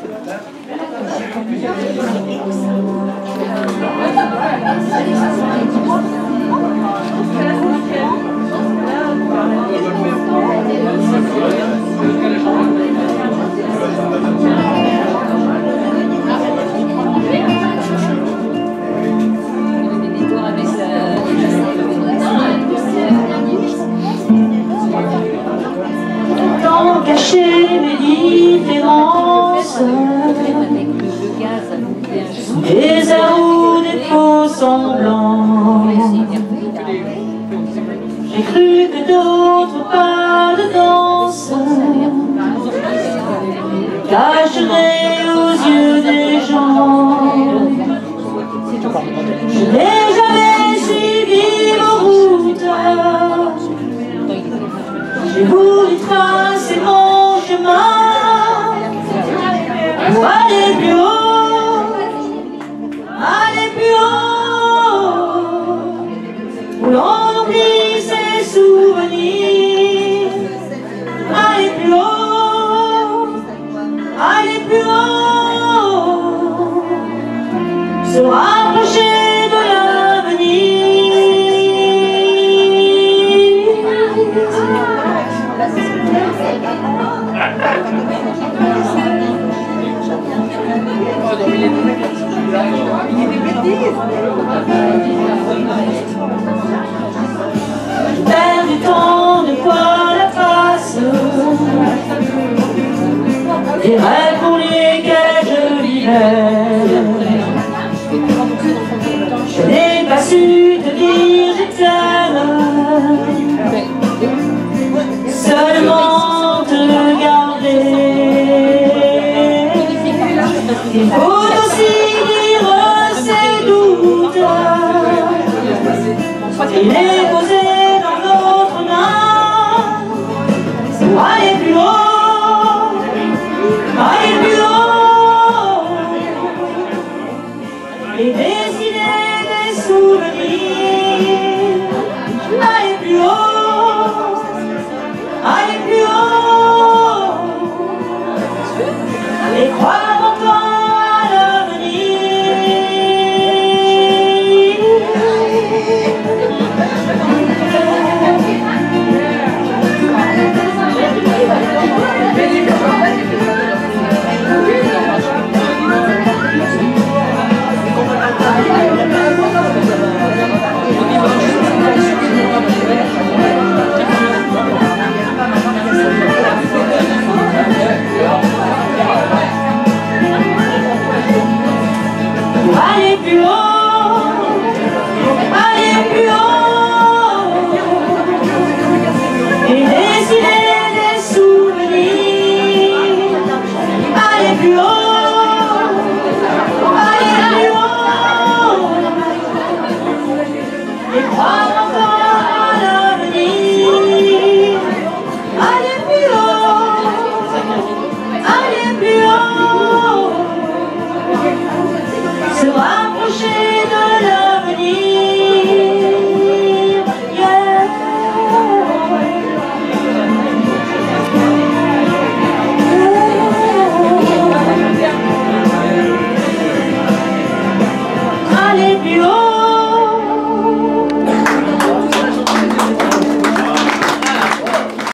Cacher mes différences, des airs ou des faux semblants. J'ai cru que d'autres pas de danse cacheraient aux yeux des gens. Je n'ai jamais suivi vos routes, j'ai voulu tracer mon chemin pour aller plus haut, où l'on oublie ses souvenirs. Aller plus haut, se rapprocher de l'avenir. Perds du temps de quoi la face, des rêves pour lesquels je vivais. Je n'ai pas su te dire je t'aime, seulement te regarder. Il faut aussi dire ces doutes et les poser dans notre main pour aller plus haut, et dessiner des souvenirs. Aller plus haut, et croire